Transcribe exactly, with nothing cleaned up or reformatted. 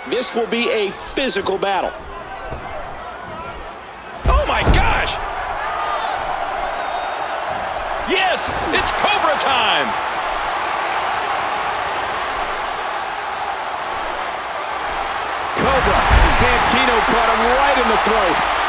This will be a physical battle. Oh my gosh! Yes, it's Cobra time! Cobra, Santino caught him right in the throat.